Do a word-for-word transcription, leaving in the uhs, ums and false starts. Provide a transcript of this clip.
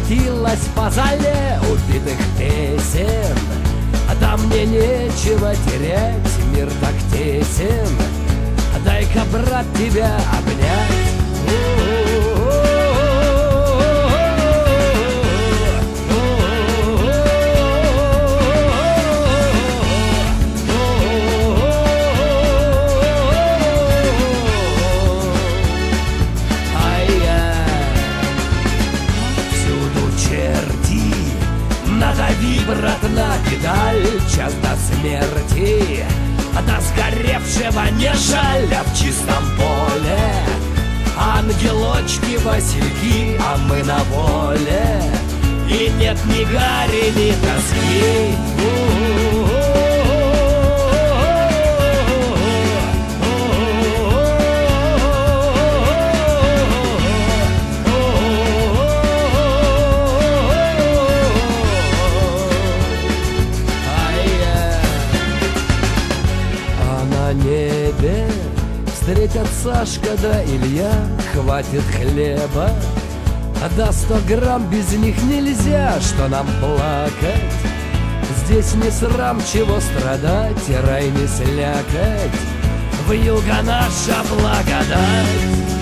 прокатилась по зале убитых песен. А там мне нечего терять, мир так тесен. Дай-ка, брат, тебя обнять. Надави, брат, на педаль, час до смерти, а до сгоревшего не жаль, а в чистом поле ангелочки, васильки, а мы на воле, и нет ни гари, ни тоски. На небе встретят Сашка да Илья, хватит хлеба, а до сто грамм без них нельзя. Что нам плакать? Здесь не срам, чего страдать, и рай не слякоть. Вьюга наша благодать.